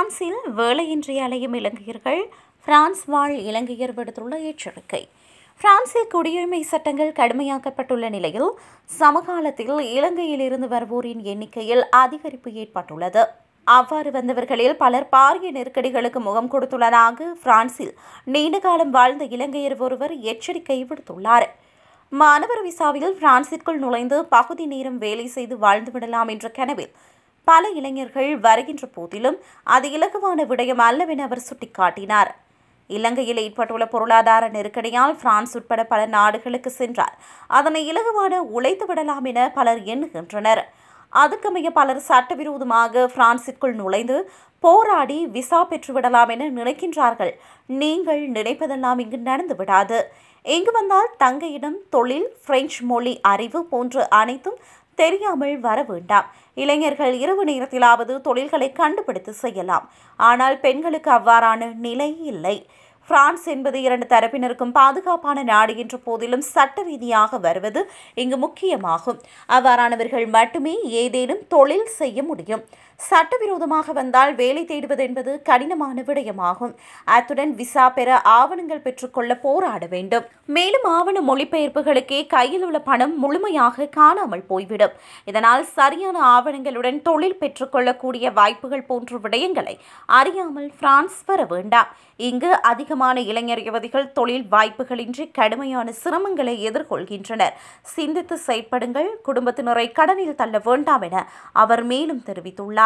பிரான்சில் வேலையின்றி அலையும் இலங்கையர்கள் பிரான்ஸ் வாழ் இலங்கையர் விடுத்துள்ள எச்சரிக்கை. பிரான்சில் குடியுரிமை சட்டங்கள் கடுமையாக்கப்பட்டுள்ள நிலையில் சமகாலத்தில் இலங்கையில் இருந்து வருவோரின் எண்ணிக்கையில் அதிகரிப்பு ஏற்பட்டுள்ளது. அவ்வாறு வந்தவர்களில் பலர் பாரிய நெருக்கடிகளுக்கு முகம் கொடுத்துள்ளதாக பிரான்சில் நீண்டகாலம் வாழ்ந்த இலங்கையர் ஒருவர் எச்சரிக்கை விடுத்துள்ளார். மாணவர் விசாவில் பிரான்சிற்குள் நுழைந்து பகுதி நேரம் வேலை செய்து வாழ்ந்துவிடலாம் என்ற கனவில் பல இளைஞர்கள் வருகின்ற போதிலும் அது இலகுவான விடயம் அல்லவென அவர் சுட்டிக்காட்டினார். இலங்கையில் ஏற்பட்டுள்ள பொருளாதார நெருக்கடியால் பிரான்ஸ் உட்பட பல நாடுகளுக்கு சென்றார் அதனை இலகுவான உழைத்து விடலாம் என பலர் எண்ணுகின்றனர். அதுக்கமைய பலர் சட்டவிரோதமாக பிரான்சிற்குள் நுழைந்து போராடி விசா பெற்றுவிடலாம் என நினைக்கின்றார்கள். நீங்கள் நினைப்பதெல்லாம் இங்கு நடந்துவிடாது. இங்கு வந்தால் தங்கையிடம் தொழில், பிரெஞ்சு மொழி அறிவு போன்ற அனைத்தும் தெரியாமல் வர வேண்டாம். இளைஞர்கள் இரவு நேரத்திலாவது தொழில்களை கண்டுபிடித்து செய்யலாம். ஆனால் பெண்களுக்கு அவ்வாறான நிலை இல்லை. பிரான்ஸ் என்பது இரண்டு தரப்பினருக்கும் பாதுகாப்பான நாடு என்ற போதிலும் சட்ட ரீதியாக வருவது இங்கு முக்கியமாகும். அவ்வாறானவர்கள் மட்டுமே ஏதேனும் தொழில் செய்ய முடியும். சட்டவிரோதமாக வந்தால் வேலை தேடுவது என்பது கடினமான விடயமாகும். அத்துடன் விசா பெற ஆவணங்கள் பெற்றுக்கொள்ள போராட வேண்டும். மேலும் ஆவண மொழிபெயர்ப்புகளுக்கே கையில் உள்ள பணம் முழுமையாக காணாமல் போய்விடும். இதனால் சரியான ஆவணங்களுடன் தொழில் பெற்றுக்கொள்ளக்கூடிய வாய்ப்புகள் போன்ற விடயங்களை அறியாமல் பிரான்ஸ் வர வேண்டாம். இங்கு அதிகமான இளைஞர் யுவதிகள் தொழில் வாய்ப்புகளின்றி கடுமையான சிரமங்களை எதிர்கொள்கின்றனர். சிந்தித்து செயற்படுங்கள். குடும்பத்தினரை கடனில் தள்ள வேண்டாம் என அவர் மேலும் தெரிவித்துள்ளார்.